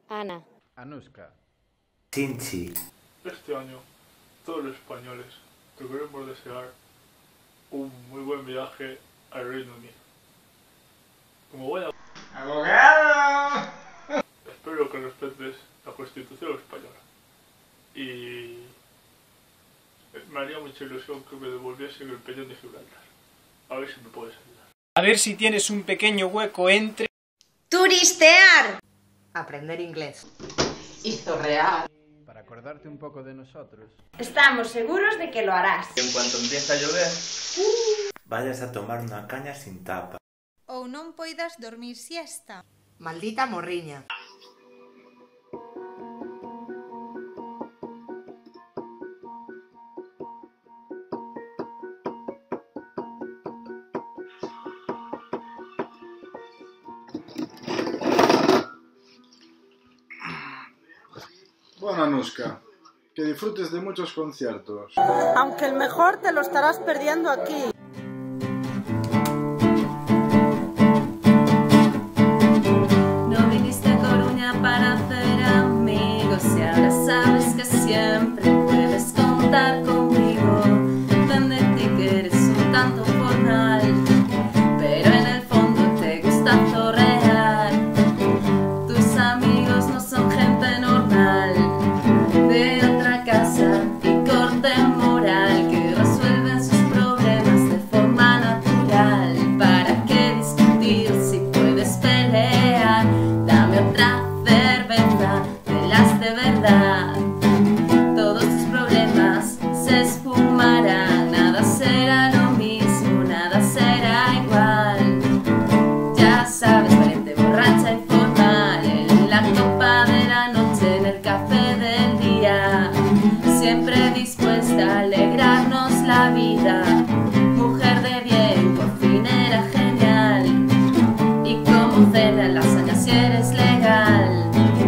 Ana. Anuska. Chinchi. Este año, todos los españoles te queremos desear un muy buen viaje al Reino Unido. Como buena ¡Abogado! espero que respetes la Constitución española. Y me haría mucha ilusión que me devolviesen el peñón de Gibraltar. A ver si me puedes ayudar. A ver si tienes un pequeño hueco entre... Turistear. Aprender inglés. Y zorrear. Para acordarte un poco de nosotros. Estamos seguros de que lo harás. En cuanto empieza a llover, vayas a tomar una caña sin tapa. Ou non poidas dormir siesta. Maldita morriña. Bueno, Anuska, que disfrutes de muchos conciertos. Aunque el mejor te lo estarás perdiendo aquí. No viniste a Coruña para hacer amigos y ahora sabes que siempre puedes contar conmigo. Tan de ti que eres un tanto formal, pero en el fondo te gusta zorrear. Tus amigos no son gente normal, de otra casa y corte moral, que resuelven sus problemas de forma natural. ¿Para qué discutir si puedes pelear? Dame otra cerveza de las de verdad. Todos tus problemas se esfumarán, nada será lo mismo, nada será igual. Ya sabes, valiente, borracha y formal, en la copa de la noche, en el café del día, siempre dispuesta a alegrarnos la vida. Mujer de bien, por fin era genial, y como cena en lasaña si eres legal.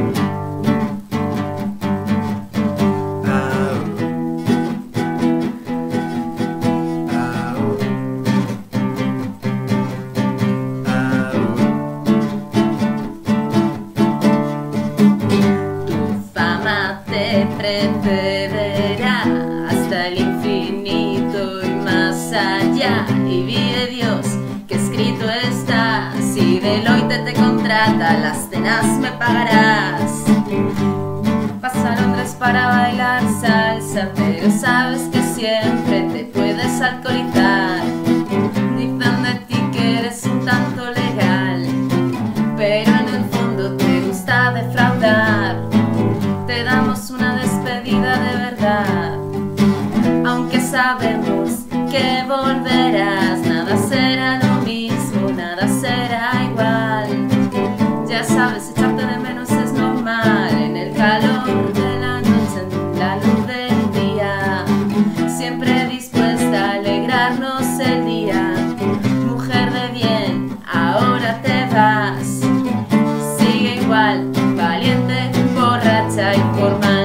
Tu fama te precederá hasta el infinito y más allá. Y vive Dios que escrito está, si Deloitte te contrata, las cenas me pagarás. Vas a Londres para bailar salsa, pero sabes que siempre te puedes alcoholizar. Dicen de ti que eres un tanto legal, pero en el fondo te gusta defraudar. Te damos una despedida de verdad, aunque sabemos que volverás. Nada será lo mismo, nada será igual. Ya sabes, echarte de menos es normal, en el calor de la noche, en la luz del día, siempre dispuesta a alegrarnos el día. Mujer de bien, ahora te vas. Sigue igual, valiente, borracha y formal.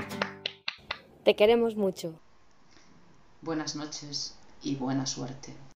Te queremos mucho. Buenas noches y buena suerte.